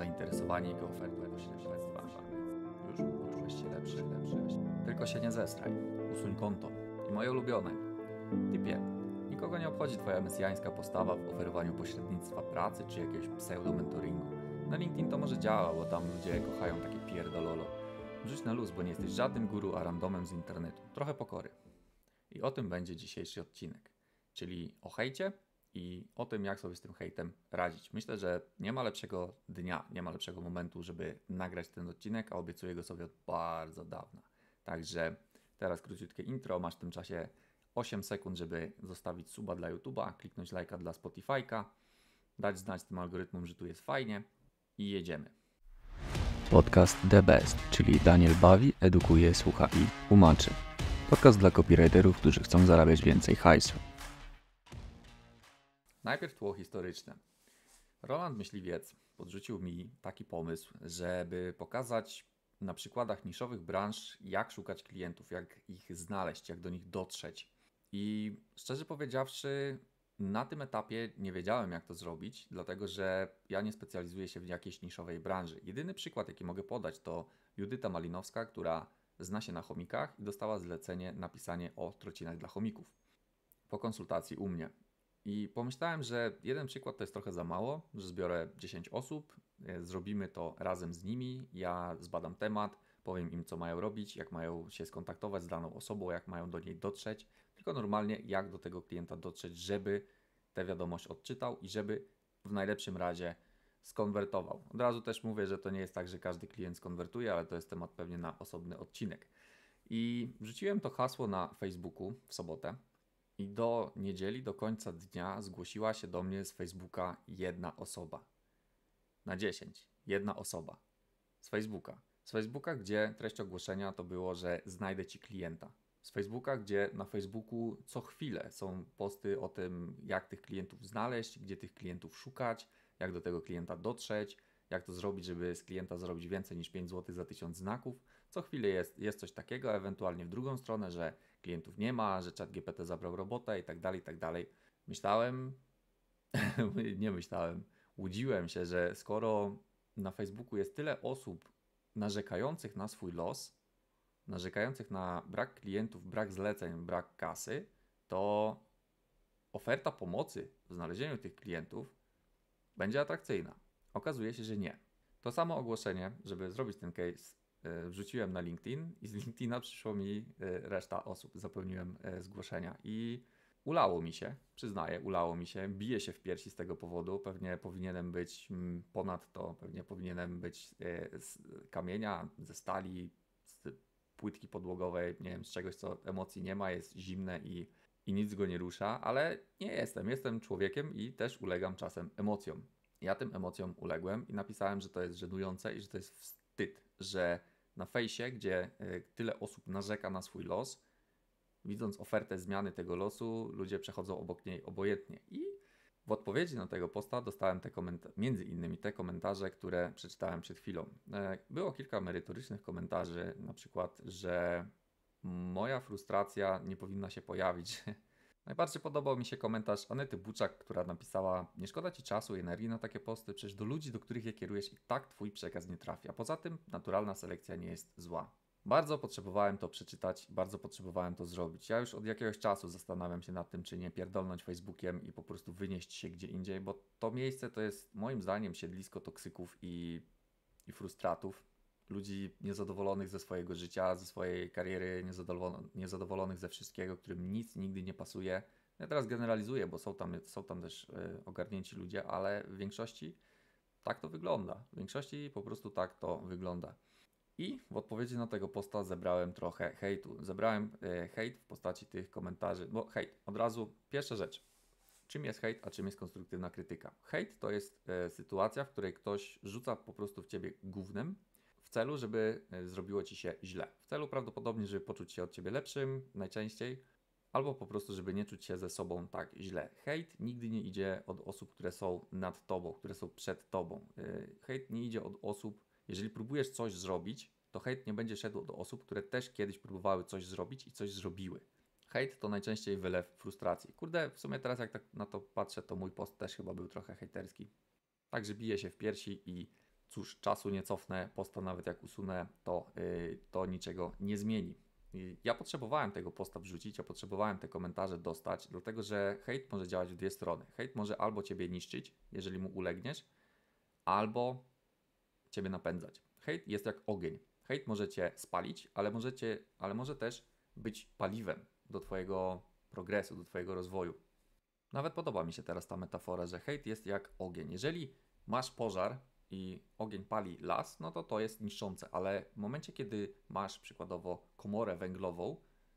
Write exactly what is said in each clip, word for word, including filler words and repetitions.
zainteresowanie jego ofertą pośrednictwa. Już poczułeś się lepszy, lepszy. Tylko się nie zestraj. Usuń konto. I moje ulubione. Typie, nikogo nie obchodzi twoja mesjańska postawa w oferowaniu pośrednictwa pracy czy jakiegoś pseudo-mentoringu. Na LinkedIn to może działa, bo tam ludzie kochają takie pierdololo. Rzuć na luz, bo nie jesteś żadnym guru, a randomem z internetu. Trochę pokory. I o tym będzie dzisiejszy odcinek. Czyli o hejcie i o tym, jak sobie z tym hejtem radzić. Myślę, że nie ma lepszego dnia, nie ma lepszego momentu, żeby nagrać ten odcinek, a obiecuję go sobie od bardzo dawna. Także teraz króciutkie intro, masz w tym czasie osiem sekund, żeby zostawić suba dla YouTube'a, kliknąć lajka dla Spotify'ka, dać znać tym algorytmom, że tu jest fajnie i jedziemy. Podcast The Best, czyli Daniel bawi, edukuje, słucha i tłumaczy. Podcast dla copywriterów, którzy chcą zarabiać więcej hajsu. Najpierw tło historyczne. Roland Myśliwiec podrzucił mi taki pomysł, żeby pokazać na przykładach niszowych branż, jak szukać klientów, jak ich znaleźć, jak do nich dotrzeć. I szczerze powiedziawszy, na tym etapie nie wiedziałem, jak to zrobić, dlatego że ja nie specjalizuję się w jakiejś niszowej branży. Jedyny przykład, jaki mogę podać, to Judyta Malinowska, która zna się na chomikach i dostała zlecenie na pisanie o trocinach dla chomików po konsultacji u mnie. I pomyślałem, że jeden przykład to jest trochę za mało, że zbiorę dziesięć osób, zrobimy to razem z nimi, ja zbadam temat, powiem im, co mają robić, jak mają się skontaktować z daną osobą, jak mają do niej dotrzeć, tylko normalnie jak do tego klienta dotrzeć, żeby tę wiadomość odczytał i żeby w najlepszym razie skonwertował. Od razu też mówię, że to nie jest tak, że każdy klient skonwertuje, ale to jest temat pewnie na osobny odcinek. I wrzuciłem to hasło na Facebooku w sobotę. I do niedzieli, do końca dnia zgłosiła się do mnie z Facebooka jedna osoba. Na dziesięć. Jedna osoba. Z Facebooka. Z Facebooka, gdzie treść ogłoszenia to było, że znajdę Ci klienta. Z Facebooka, gdzie na Facebooku co chwilę są posty o tym, jak tych klientów znaleźć, gdzie tych klientów szukać, jak do tego klienta dotrzeć, jak to zrobić, żeby z klienta zrobić więcej niż pięć złotych za tysiąc znaków. Co chwilę jest, jest coś takiego, ewentualnie w drugą stronę, że klientów nie ma, że ChatGPT zabrał robotę i tak dalej, i tak dalej. Myślałem, nie myślałem, łudziłem się, że skoro na Facebooku jest tyle osób narzekających na swój los, narzekających na brak klientów, brak zleceń, brak kasy, to oferta pomocy w znalezieniu tych klientów będzie atrakcyjna. Okazuje się, że nie. To samo ogłoszenie, żeby zrobić ten case, wrzuciłem na LinkedIn i z LinkedIna przyszło mi reszta osób. Zapełniłem zgłoszenia i ulało mi się, przyznaję, ulało mi się, biję się w piersi z tego powodu. Pewnie powinienem być ponad to, pewnie powinienem być z kamienia, ze stali, z płytki podłogowej, nie wiem, z czegoś, co emocji nie ma, jest zimne i, i nic go nie rusza, ale nie jestem. Jestem człowiekiem i też ulegam czasem emocjom. Ja tym emocjom uległem i napisałem, że to jest żenujące i że to jest wstyd, że na fejsie, gdzie tyle osób narzeka na swój los, widząc ofertę zmiany tego losu, ludzie przechodzą obok niej obojętnie. I w odpowiedzi na tego posta dostałem te komentarze, między innymi te komentarze, które przeczytałem przed chwilą. Było kilka merytorycznych komentarzy, na przykład, że moja frustracja nie powinna się pojawić. Najbardziej podobał mi się komentarz Anety Buczak, która napisała: nie szkoda Ci czasu i energii na takie posty, przecież do ludzi, do których je kierujesz, i tak Twój przekaz nie trafia. Poza tym naturalna selekcja nie jest zła. Bardzo potrzebowałem to przeczytać, bardzo potrzebowałem to zrobić. Ja już od jakiegoś czasu zastanawiam się nad tym, czy nie pierdolnąć Facebookiem i po prostu wynieść się gdzie indziej, bo to miejsce to jest moim zdaniem siedlisko toksyków i, i frustratów. Ludzi niezadowolonych ze swojego życia, ze swojej kariery, niezadowolonych, niezadowolonych ze wszystkiego, którym nic nigdy nie pasuje. Ja teraz generalizuję, bo są tam, są tam też y, ogarnięci ludzie, ale w większości tak to wygląda. W większości po prostu tak to wygląda. I w odpowiedzi na tego posta zebrałem trochę hejtu. Zebrałem y, hejt w postaci tych komentarzy, bo hejt, od razu pierwsza rzecz. Czym jest hejt, a czym jest konstruktywna krytyka? Hejt to jest y, sytuacja, w której ktoś rzuca po prostu w ciebie gównem, w celu, żeby zrobiło Ci się źle. W celu prawdopodobnie, żeby poczuć się od Ciebie lepszym najczęściej, albo po prostu, żeby nie czuć się ze sobą tak źle. Hejt nigdy nie idzie od osób, które są nad Tobą, które są przed Tobą. Hejt nie idzie od osób, jeżeli próbujesz coś zrobić, to hejt nie będzie szedł od osób, które też kiedyś próbowały coś zrobić i coś zrobiły. Hejt to najczęściej wylew frustracji. Kurde, w sumie teraz jak tak na to patrzę, to mój post też chyba był trochę hejterski. Także biję się w piersi i Cóż, czasu nie cofnę, posta nawet jak usunę, to, yy, to niczego nie zmieni. I ja potrzebowałem tego posta wrzucić, ja potrzebowałem te komentarze dostać, dlatego że hejt może działać w dwie strony. Hejt może albo ciebie niszczyć, jeżeli mu ulegniesz, albo ciebie napędzać. Hejt jest jak ogień. Hejt może cię spalić, ale, możecie, ale może też być paliwem do twojego progresu, do twojego rozwoju. Nawet podoba mi się teraz ta metafora, że hejt jest jak ogień. Jeżeli masz pożar i ogień pali las, no to to jest niszczące, ale w momencie, kiedy masz przykładowo komorę węglową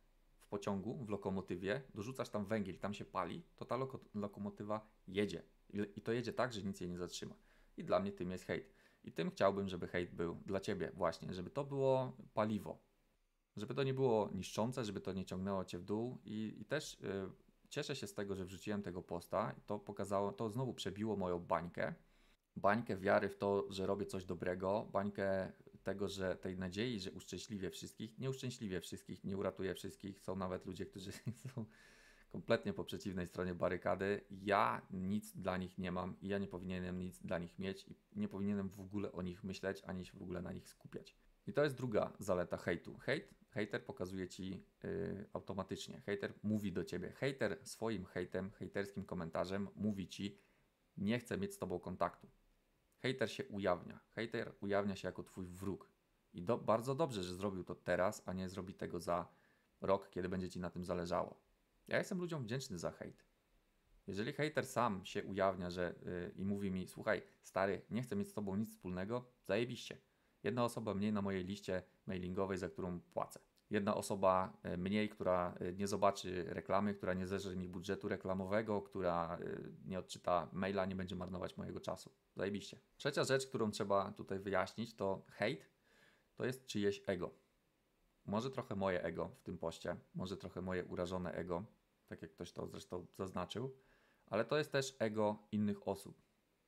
w pociągu, w lokomotywie, dorzucasz tam węgiel, tam się pali, to ta loko- lokomotywa jedzie. I, I to jedzie tak, że nic jej nie zatrzyma. I dla mnie tym jest hejt. I tym chciałbym, żeby hejt był dla ciebie właśnie, żeby to było paliwo. Żeby to nie było niszczące, żeby to nie ciągnęło cię w dół i, i też yy, cieszę się z tego, że wrzuciłem tego posta i to pokazało, to znowu przebiło moją bańkę. Bańkę wiary w to, że robię coś dobrego, bańkę tego, że tej nadziei, że uszczęśliwię wszystkich, nie uszczęśliwię wszystkich, nie uratuję wszystkich. Są nawet ludzie, którzy są kompletnie po przeciwnej stronie barykady. Ja nic dla nich nie mam i ja nie powinienem nic dla nich mieć i nie powinienem w ogóle o nich myśleć, ani się w ogóle na nich skupiać. I to jest druga zaleta hejtu. Hejt, hejter pokazuje ci yy, automatycznie. Hejter mówi do ciebie. Hejter swoim hejtem, hejterskim komentarzem mówi ci: nie chcę mieć z tobą kontaktu. Hejter się ujawnia. Hejter ujawnia się jako twój wróg. I do, bardzo dobrze, że zrobił to teraz, a nie zrobi tego za rok, kiedy będzie ci na tym zależało. Ja jestem ludziom wdzięczny za hejt. Jeżeli hejter sam się ujawnia że, yy, i mówi mi: słuchaj, stary, nie chcę mieć z tobą nic wspólnego, zajebiście. Jedna osoba mniej na mojej liście mailingowej, za którą płacę. Jedna osoba mniej, która nie zobaczy reklamy, która nie zeżre mi budżetu reklamowego, która nie odczyta maila, nie będzie marnować mojego czasu. Zajebiście. Trzecia rzecz, którą trzeba tutaj wyjaśnić, to hejt to jest czyjeś ego. Może trochę moje ego w tym poście, może trochę moje urażone ego, tak jak ktoś to zresztą zaznaczył, ale to jest też ego innych osób.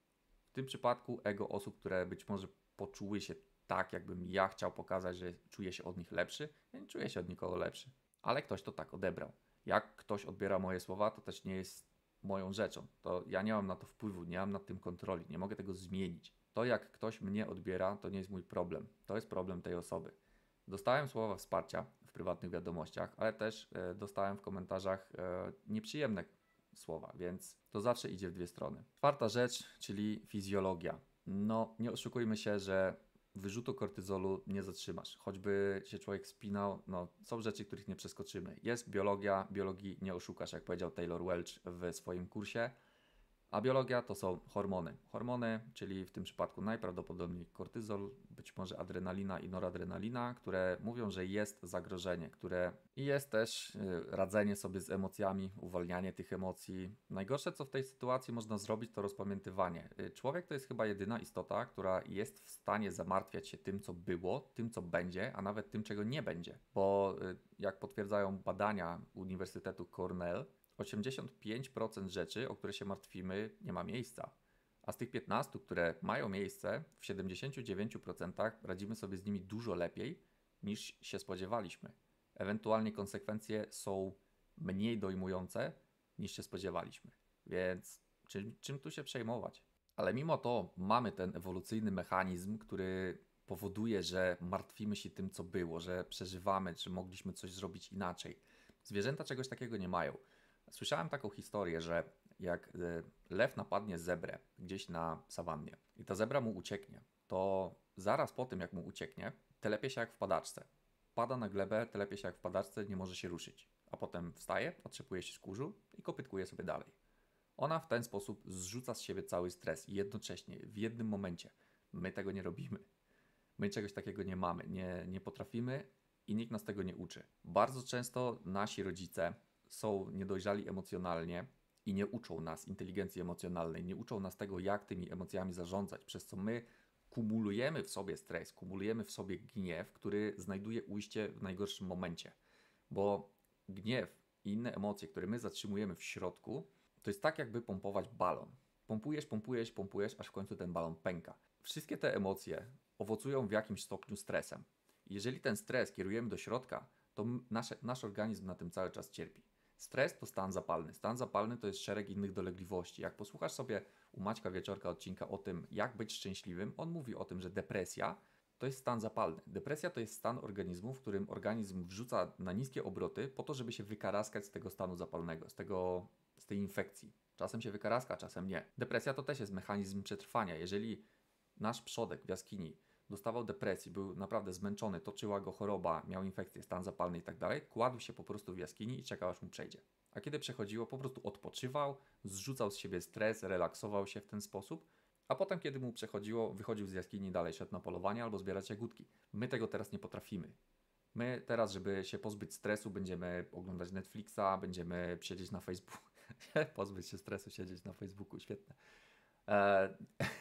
W tym przypadku ego osób, które być może poczuły się tak, jakbym ja chciał pokazać, że czuję się od nich lepszy. Ja nie czuję się od nikogo lepszy, ale ktoś to tak odebrał. Jak ktoś odbiera moje słowa, to też nie jest moją rzeczą. To ja nie mam na to wpływu, nie mam nad tym kontroli, nie mogę tego zmienić. To, jak ktoś mnie odbiera, to nie jest mój problem. To jest problem tej osoby. Dostałem słowa wsparcia w prywatnych wiadomościach, ale też e, dostałem w komentarzach e, nieprzyjemne słowa, więc to zawsze idzie w dwie strony. Czwarta rzecz, czyli fizjologia. No, nie oszukujmy się, że wyrzutu kortyzolu nie zatrzymasz. Choćby się człowiek spinał, no są rzeczy, których nie przeskoczymy. Jest biologia, biologii nie oszukasz, jak powiedział Taylor Welch w swoim kursie. A biologia to są hormony. Hormony, czyli w tym przypadku najprawdopodobniej kortyzol, być może adrenalina i noradrenalina, które mówią, że jest zagrożenie, które i jest też radzenie sobie z emocjami, uwalnianie tych emocji. Najgorsze, co w tej sytuacji można zrobić, to rozpamiętywanie. Człowiek to jest chyba jedyna istota, która jest w stanie zamartwiać się tym, co było, tym, co będzie, a nawet tym, czego nie będzie. Bo jak potwierdzają badania Uniwersytetu Cornell, osiemdziesiąt pięć procent rzeczy, o które się martwimy, nie ma miejsca. A z tych piętnastu procent, które mają miejsce, w siedemdziesięciu dziewięciu procentach radzimy sobie z nimi dużo lepiej, niż się spodziewaliśmy. Ewentualnie konsekwencje są mniej dojmujące, niż się spodziewaliśmy. Więc czym, czym tu się przejmować? Ale mimo to mamy ten ewolucyjny mechanizm, który powoduje, że martwimy się tym, co było, że przeżywamy, czy mogliśmy coś zrobić inaczej. Zwierzęta czegoś takiego nie mają. Słyszałem taką historię, że jak lew napadnie zebrę gdzieś na sawannie i ta zebra mu ucieknie, to zaraz po tym, jak mu ucieknie, telepie się jak w padaczce. Pada na glebę, telepie się jak w padaczce, nie może się ruszyć. A potem wstaje, otrzepuje się z kurzu i kopytkuje sobie dalej. Ona w ten sposób zrzuca z siebie cały stres i jednocześnie, w jednym momencie. My tego nie robimy. My czegoś takiego nie mamy, nie, nie potrafimy i nikt nas tego nie uczy. Bardzo często nasi rodzice są niedojrzali emocjonalnie i nie uczą nas inteligencji emocjonalnej, nie uczą nas tego, jak tymi emocjami zarządzać, przez co my kumulujemy w sobie stres, kumulujemy w sobie gniew, który znajduje ujście w najgorszym momencie. Bo gniew i inne emocje, które my zatrzymujemy w środku, to jest tak, jakby pompować balon. Pompujesz, pompujesz, pompujesz, aż w końcu ten balon pęka. Wszystkie te emocje owocują w jakimś stopniu stresem. Jeżeli ten stres kierujemy do środka, to nasze, nasz organizm na tym cały czas cierpi. Stres to stan zapalny. Stan zapalny to jest szereg innych dolegliwości. Jak posłuchasz sobie u Maćka Wieczorka odcinka o tym, jak być szczęśliwym, on mówi o tym, że depresja to jest stan zapalny. Depresja to jest stan organizmu, w którym organizm wrzuca na niskie obroty po to, żeby się wykaraskać z tego stanu zapalnego, z, tego, z tej infekcji. Czasem się wykaraska, czasem nie. Depresja to też jest mechanizm przetrwania. Jeżeli nasz przodek w jaskini dostawał depresji, był naprawdę zmęczony, toczyła go choroba, miał infekcję, stan zapalny i tak dalej, kładł się po prostu w jaskini i czekał, aż mu przejdzie. A kiedy przechodziło, po prostu odpoczywał, zrzucał z siebie stres, relaksował się w ten sposób, a potem, kiedy mu przechodziło, wychodził z jaskini, dalej szedł na polowanie albo zbierać jagódki. My tego teraz nie potrafimy. My teraz, żeby się pozbyć stresu, będziemy oglądać Netflixa, będziemy siedzieć na Facebooku. Pozbyć się stresu, siedzieć na Facebooku, świetne. Eee...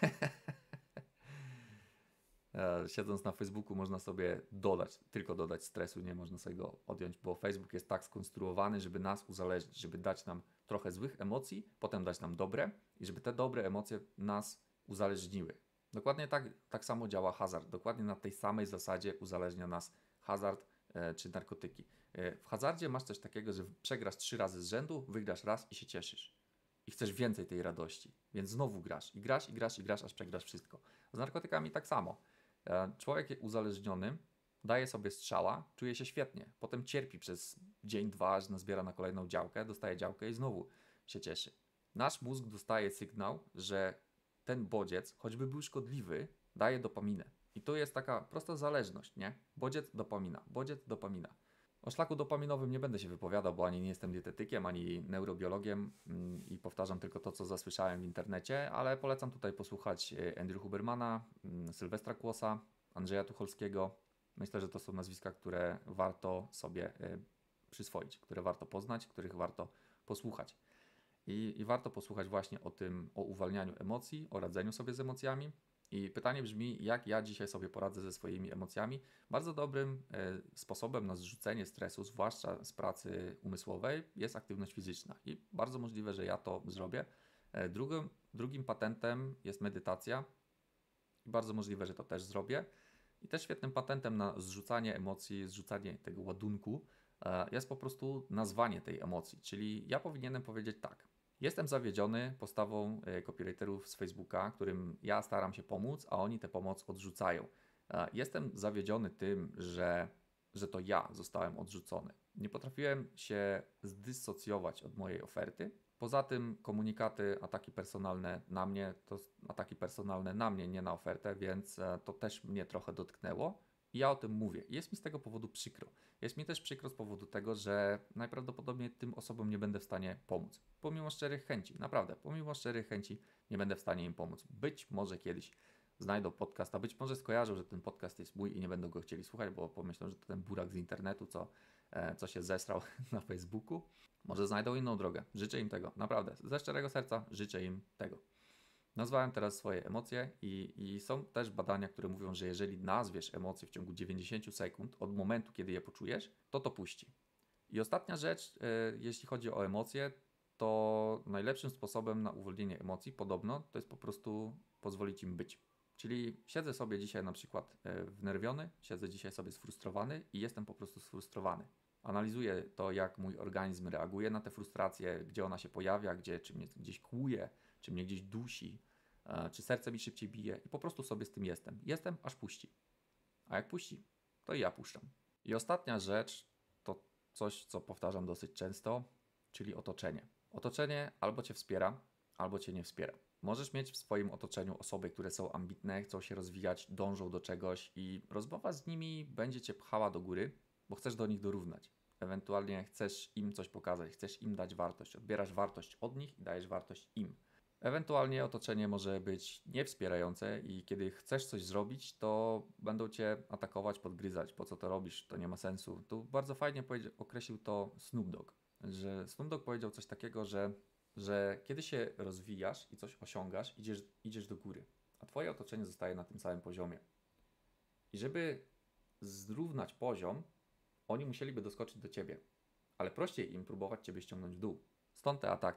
Siedząc na Facebooku można sobie dodać, tylko dodać stresu, nie można sobie go odjąć, bo Facebook jest tak skonstruowany, żeby nas uzależnić, żeby dać nam trochę złych emocji, potem dać nam dobre i żeby te dobre emocje nas uzależniły. Dokładnie tak, tak samo działa hazard. Dokładnie na tej samej zasadzie uzależnia nas hazard e, czy narkotyki. E, w hazardzie masz coś takiego, że przegrasz trzy razy z rzędu, wygrasz raz i się cieszysz. I chcesz więcej tej radości, więc znowu grasz. I grasz, i grasz, i grasz, aż przegrasz wszystko. Z narkotykami tak samo. Człowiek uzależniony daje sobie strzała, czuje się świetnie. Potem cierpi przez dzień, dwa, aż nazbiera na kolejną działkę, dostaje działkę i znowu się cieszy. Nasz mózg dostaje sygnał, że ten bodziec, choćby był szkodliwy, daje dopaminę. I to jest taka prosta zależność, nie? Bodziec, dopamina, bodziec, dopamina. O szlaku dopaminowym nie będę się wypowiadał, bo ani nie jestem dietetykiem, ani neurobiologiem i powtarzam tylko to, co zasłyszałem w internecie, ale polecam tutaj posłuchać Andrew Hubermana, Sylwestra Kłosa, Andrzeja Tucholskiego. Myślę, że to są nazwiska, które warto sobie przyswoić, które warto poznać, których warto posłuchać. I, i warto posłuchać właśnie o tym, o uwalnianiu emocji, o radzeniu sobie z emocjami. I pytanie brzmi, jak ja dzisiaj sobie poradzę ze swoimi emocjami. Bardzo dobrym e, sposobem na zrzucenie stresu, zwłaszcza z pracy umysłowej, jest aktywność fizyczna. I bardzo możliwe, że ja to zrobię. E, drugim, drugim patentem jest medytacja. I bardzo możliwe, że to też zrobię. I też świetnym patentem na zrzucanie emocji, zrzucanie tego ładunku e, jest po prostu nazwanie tej emocji. Czyli ja powinienem powiedzieć tak. Jestem zawiedziony postawą copywriterów z Facebooka, którym ja staram się pomóc, a oni tę pomoc odrzucają. Jestem zawiedziony tym, że, że to ja zostałem odrzucony. Nie potrafiłem się zdyssocjować od mojej oferty. Poza tym komunikaty, ataki personalne na mnie, to ataki personalne na mnie, nie na ofertę, więc to też mnie trochę dotknęło. I ja o tym mówię. Jest mi z tego powodu przykro. Jest mi też przykro z powodu tego, że najprawdopodobniej tym osobom nie będę w stanie pomóc. Pomimo szczerych chęci, naprawdę, pomimo szczerych chęci nie będę w stanie im pomóc. Być może kiedyś znajdą podcast, a być może skojarzą, że ten podcast jest mój i nie będą go chcieli słuchać, bo pomyślą, że to ten burak z internetu, co, e, co się zesrał na Facebooku. Może znajdą inną drogę. Życzę im tego, naprawdę. Ze szczerego serca życzę im tego. Nazwałem teraz swoje emocje i, i są też badania, które mówią, że jeżeli nazwiesz emocje w ciągu dziewięćdziesiąt sekund od momentu, kiedy je poczujesz, to to puści. I ostatnia rzecz, yy, jeśli chodzi o emocje, to najlepszym sposobem na uwolnienie emocji podobno to jest po prostu pozwolić im być. Czyli siedzę sobie dzisiaj na przykład yy, wnerwiony, siedzę dzisiaj sobie sfrustrowany i jestem po prostu sfrustrowany. Analizuję to, jak mój organizm reaguje na tę frustrację, gdzie ona się pojawia, gdzie, czy mnie gdzieś kłuje, czy mnie gdzieś dusi, czy serce mi szybciej bije i po prostu sobie z tym jestem. Jestem, aż puści. A jak puści, to i ja puszczam. I ostatnia rzecz to coś, co powtarzam dosyć często, czyli otoczenie. Otoczenie albo Cię wspiera, albo Cię nie wspiera. Możesz mieć w swoim otoczeniu osoby, które są ambitne, chcą się rozwijać, dążą do czegoś i rozmowa z nimi będzie Cię pchała do góry, bo chcesz do nich dorównać. Ewentualnie chcesz im coś pokazać, chcesz im dać wartość. Odbierasz wartość od nich i dajesz wartość im. Ewentualnie otoczenie może być niewspierające i kiedy chcesz coś zrobić, to będą Cię atakować, podgryzać. Po co to robisz? To nie ma sensu. Tu bardzo fajnie określił to Snoop Dogg, że Snoop Dogg powiedział coś takiego, że, że kiedy się rozwijasz i coś osiągasz, idziesz, idziesz do góry, a Twoje otoczenie zostaje na tym samym poziomie. I żeby zrównać poziom, oni musieliby doskoczyć do Ciebie, ale prościej im próbować Ciebie ściągnąć w dół. Stąd te ataki.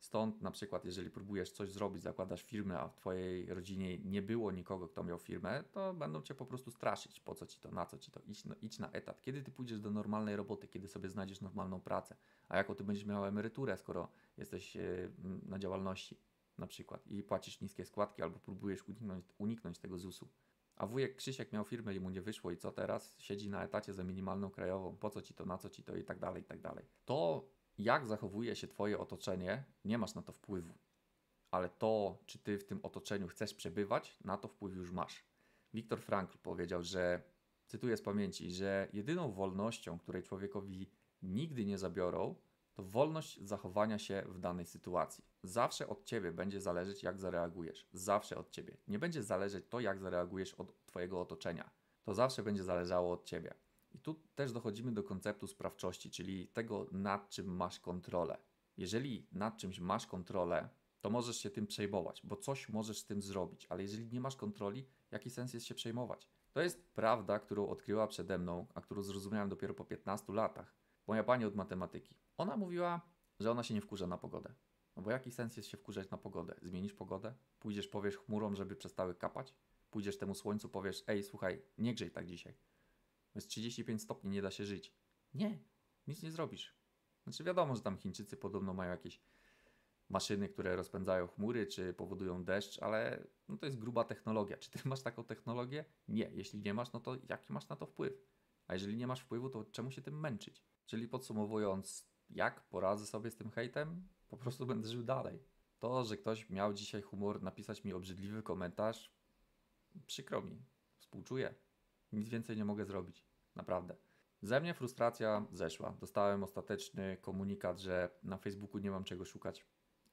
Stąd na przykład, jeżeli próbujesz coś zrobić, zakładasz firmę, a w Twojej rodzinie nie było nikogo, kto miał firmę, to będą Cię po prostu straszyć. Po co Ci to, na co Ci to, idź, no, idź na etat. Kiedy Ty pójdziesz do normalnej roboty, kiedy sobie znajdziesz normalną pracę, a jaką Ty będziesz miał emeryturę, skoro jesteś yy, na działalności na przykład i płacisz niskie składki albo próbujesz uniknąć, uniknąć tego zusu. A wujek Krzysiek miał firmę i mu nie wyszło i co teraz? Siedzi na etacie za minimalną krajową, po co Ci to, na co Ci to i tak dalej, i tak dalej. To jak zachowuje się Twoje otoczenie, nie masz na to wpływu. Ale to, czy Ty w tym otoczeniu chcesz przebywać, na to wpływ już masz. Viktor Frankl powiedział, że, cytuję z pamięci, że jedyną wolnością, której człowiekowi nigdy nie zabiorą, to wolność zachowania się w danej sytuacji. Zawsze od Ciebie będzie zależeć, jak zareagujesz. Zawsze od Ciebie. Nie będzie zależeć to, jak zareagujesz od Twojego otoczenia. To zawsze będzie zależało od Ciebie. I tu też dochodzimy do konceptu sprawczości, czyli tego, nad czym masz kontrolę. Jeżeli nad czymś masz kontrolę, to możesz się tym przejmować, bo coś możesz z tym zrobić, ale jeżeli nie masz kontroli, jaki sens jest się przejmować? To jest prawda, którą odkryła przede mną, a którą zrozumiałem dopiero po piętnastu latach. Moja pani od matematyki. Ona mówiła, że ona się nie wkurza na pogodę. No bo jaki sens jest się wkurzać na pogodę? Zmienisz pogodę? Pójdziesz, powiesz chmurom, żeby przestały kapać? Pójdziesz temu słońcu, powiesz, ej, słuchaj, nie grzej tak dzisiaj. Jest trzydzieści pięć stopni, nie da się żyć. Nie, nic nie zrobisz. Znaczy wiadomo, że tam Chińczycy podobno mają jakieś maszyny, które rozpędzają chmury, czy powodują deszcz, ale no to jest gruba technologia. Czy ty masz taką technologię? Nie. Jeśli nie masz, no to jaki masz na to wpływ? A jeżeli nie masz wpływu, to czemu się tym męczyć? Czyli podsumowując, jak poradzę sobie z tym hejtem? Po prostu będę żył dalej. To, że ktoś miał dzisiaj humor napisać mi obrzydliwy komentarz, przykro mi, współczuję. Nic więcej nie mogę zrobić. Naprawdę. Ze mnie frustracja zeszła. Dostałem ostateczny komunikat, że na Facebooku nie mam czego szukać,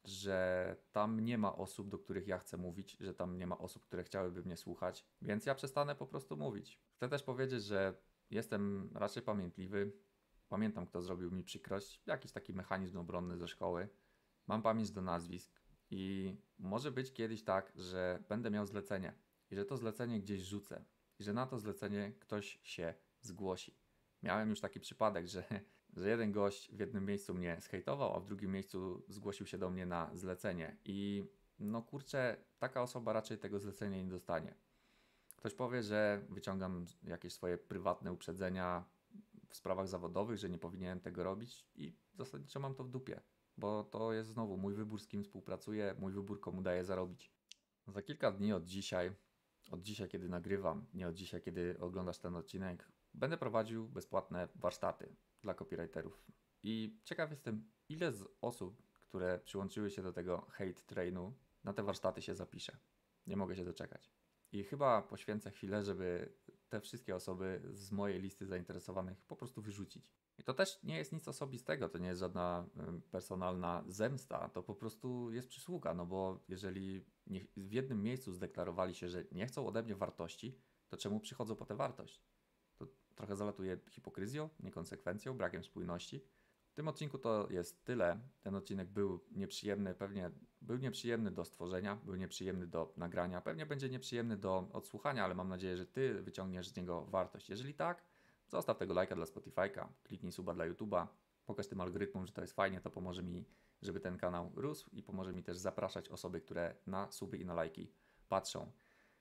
że tam nie ma osób, do których ja chcę mówić, że tam nie ma osób, które chciałyby mnie słuchać, więc ja przestanę po prostu mówić. Chcę też powiedzieć, że jestem raczej pamiętliwy. Pamiętam, kto zrobił mi przykrość. Jakiś taki mechanizm obronny ze szkoły. Mam pamięć do nazwisk i może być kiedyś tak, że będę miał zlecenie i że to zlecenie gdzieś rzucę i że na to zlecenie ktoś się zgłosi. Miałem już taki przypadek, że, że jeden gość w jednym miejscu mnie zhejtował, a w drugim miejscu zgłosił się do mnie na zlecenie i no kurczę, taka osoba raczej tego zlecenia nie dostanie. Ktoś powie, że wyciągam jakieś swoje prywatne uprzedzenia w sprawach zawodowych, że nie powinienem tego robić i zasadniczo mam to w dupie, bo to jest znowu mój wybór, z kim współpracuję, mój wybór, komu daję zarobić. Za kilka dni od dzisiaj, od dzisiaj kiedy nagrywam, nie od dzisiaj kiedy oglądasz ten odcinek, będę prowadził bezpłatne warsztaty dla copywriterów. I ciekaw jestem, ile z osób, które przyłączyły się do tego hate trainu, na te warsztaty się zapisze. Nie mogę się doczekać. I chyba poświęcę chwilę, żeby te wszystkie osoby z mojej listy zainteresowanych po prostu wyrzucić. I to też nie jest nic osobistego, to nie jest żadna y, personalna zemsta, to po prostu jest przysługa, no bo jeżeli nie, w jednym miejscu zdeklarowali się, że nie chcą ode mnie wartości, to czemu przychodzą po tę wartość? To trochę zalatuje hipokryzją, niekonsekwencją, brakiem spójności. W tym odcinku to jest tyle. Ten odcinek był nieprzyjemny, pewnie był nieprzyjemny do stworzenia, był nieprzyjemny do nagrania, pewnie będzie nieprzyjemny do odsłuchania, ale mam nadzieję, że Ty wyciągniesz z niego wartość. Jeżeli tak, zostaw tego lajka dla Spotify'ka, kliknij suba dla YouTube'a, pokaż tym algorytmom, że to jest fajnie, to pomoże mi, żeby ten kanał rósł i pomoże mi też zapraszać osoby, które na suby i na lajki patrzą.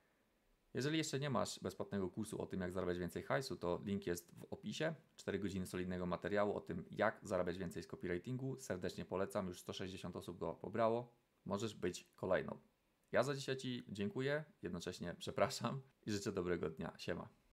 Jeżeli jeszcze nie masz bezpłatnego kursu o tym, jak zarabiać więcej hajsu, to link jest w opisie. cztery godziny solidnego materiału o tym, jak zarabiać więcej z copywritingu. Serdecznie polecam, już sto sześćdziesiąt osób go pobrało. Możesz być kolejną. Ja za dzisiaj Ci dziękuję, jednocześnie przepraszam i życzę dobrego dnia. Siema.